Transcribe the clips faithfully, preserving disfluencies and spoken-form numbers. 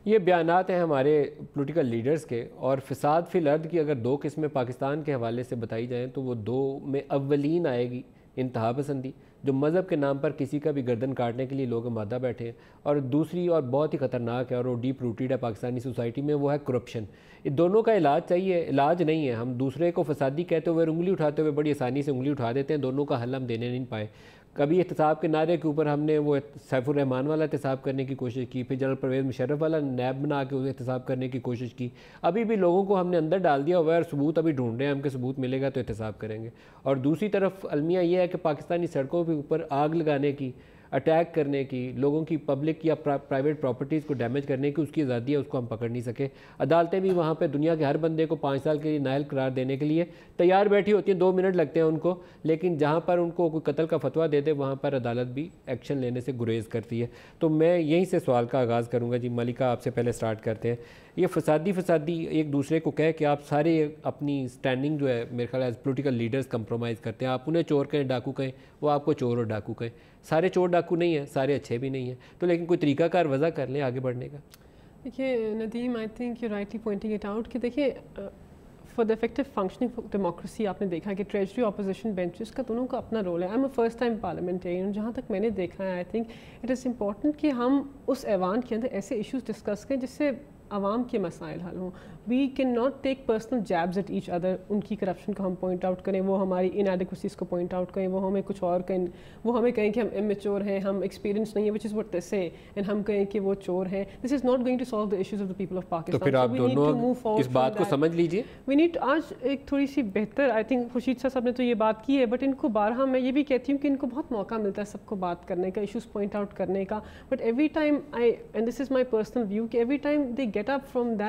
یہ بیانات ہیں ہمارے پولیٹیکل لیڈرز کے، اور فساد فی الارض کی اگر دو قسمیں پاکستان کے حوالے سے بتائی جائیں تو وہ دو میں اولین آئے گی انتہا پسندی، جو مذہب کے نام پر کسی کا بھی گردن کاٹنے کے لیے لوگ آمادہ بیٹھے ہیں، اور دوسری اور بہت ہی خطرناک ہے اور وہ ڈیپ روٹیڈ ہے پاکستانی سوسائٹی میں، وہ ہے کرپشن۔ یہ دونوں کا علاج چاہیے، علاج نہیں ہے۔ ہم دوسرے کو فسادی کہتے ہوئے انگلی اٹھاتے ہوئے بڑی آسانی سے انگلی اٹھا دیتے ہیں، دونوں کا حل ہم دینے نہیں پائے۔ کبھی احتساب کے نعرے کے اوپر ہم نے وہ سیف الرحمان والا احتساب کرنے کی کوشش کی، پھر جنرل پرویز مشرف والا نیب بنا کے اسے احتساب کرنے کی کوشش کی، ابھی بھی لوگوں کو ہم نے اندر ڈال دیا ہوا ہے اور ثبوت ابھی ڈھونڈ رہے ہیں ہم کہ ثبوت ملے گا تو احتساب کریں گے۔ اور دوسری طرف المیہ یہ ہے کہ پاکستانی سڑکوں کے اوپر آگ لگانے کی، اٹیک کرنے کی، لوگوں کی پبلک یا پرائیویٹ پراپرٹیز کو ڈیمیج کرنے کی اس کی آزادی ہے، اس کو ہم پکڑ نہیں سکے۔ عدالتیں بھی وہاں پہ دنیا کے ہر بندے کو پانچ سال کے لیے نااہل قرار دینے کے لیے تیار بیٹھی ہوتی ہیں، دو منٹ لگتے ہیں ان کو، لیکن جہاں پر ان کو کوئی قتل کا فتویٰ دے دے وہاں پر عدالت بھی ایکشن لینے سے گریز کرتی ہے۔ تو میں یہیں سے سوال کا آغاز کروں گا۔ جی ملکہ آپ سے پہلے سٹارٹ کرتے ہیں۔ یہ فسادی فسادی ایک دوسرے کو کہہ کہ آپ سارے اپنی سٹینڈنگ جو ہے میرے خیال ایز پولیٹیکل لیڈرز کمپرومائز کرتے ہیں، آپ انہیں چور کہیں ڈاکو کہیں، وہ آپ کو چور اور ڈاکو کہیں۔ سارے چور ڈاکو نہیں ہیں، سارے اچھے بھی نہیں ہیں، تو لیکن کوئی طریقہ کار وضع کر لیں آگے بڑھنے کا۔ دیکھیے Nadeem, I think you rightly pointing it out کہ دیکھیے for the effective functioning democracy آپ نے دیکھا کہ ٹریجری اپوزیشن بینچز کا دونوں کا اپنا رول ہے۔ I am a first time parliamentarian, جہاں تک میں نے دیکھا ہے I think it is important کہ ہم اس ایوان کے اندر ایسے ایشوز ڈسکس کریں جس سے عوام کے مسائل حل ہوں۔ We can not take personal jibes at each other, ان کی کرپشن کو ہم پوائنٹ آؤٹ کریں، وہ ہماری انیڈیکوسیز کو پوائنٹ آؤٹ کریں، وہ ہمیں کچھ اور کہیں، وہ ہمیں کہیں کہ ہم امیچور ہیں، ہم ایکسپیرینس نہیں ہے، وچ از واٹ دے سے، اینڈ ہم کہیں کہ وہ چور ہیں۔ This is not going to solve the issues of the people of Pakistan. تو پھر آپ دونوں اس بات کو سمجھ لیجیے۔ وی نیڈ آج ایک تھوڑی سی بہتر، آئی تھنک خورشید صاحب نے تو یہ بات کی ہے، بٹ ان کو بارہا میں یہ بھی کہتی ہوں کہ ان کو بہت موقع ملتا ہے سب کو بات کرنے کا، ایشوز پوائنٹ آؤٹ کرنے کا، but every time I and this is my personal view کہ every time they get up from that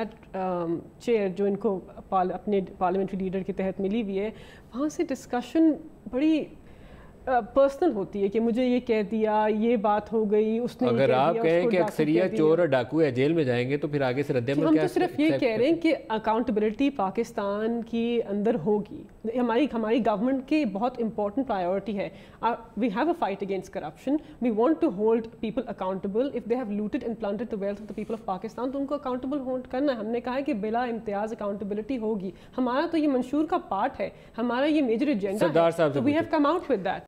chair جو ان کو اپنے پارلیمنٹری لیڈر کے تحت ملی ہوئی ہے، وہاں سے ڈسکشن بڑی پرسنل ہوتی ہے کہ مجھے یہ کہہ دیا، یہ بات ہو گئی، اس نے اگر آپ کہیں کہ اکثریت چور اور ڈاکو ہے جیل میں جائیں گے تو پھر آگے سے رد عمل کیا؟ ہم تو صرف یہ کہہ رہے ہیں کہ اکاؤنٹیبلٹی پاکستان کی اندر ہوگی، ہماری ہماری گورنمنٹ کی بہت امپورٹنٹ پرائیورٹی ہے۔ We have a fight against corruption, we want to hold people accountable if they have looted and plundered the wealth of the people of Pakistan, تو ان کو اکاؤنٹیبل ہولڈ کرنا ہے۔ ہم نے کہا ہے کہ بلا امتیاز اکاؤنٹیبلٹی ہوگی، ہمارا تو یہ منشور کا پارٹ ہے، ہمارا یہ میجر ایجنڈا ہے، تو we have come out with that.